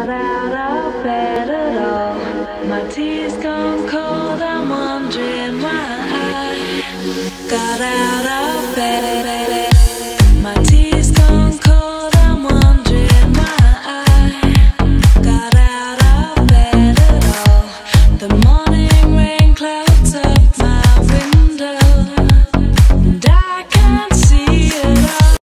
got out of bed at all. My tea's gone cold, I'm wondering why I got out of bed.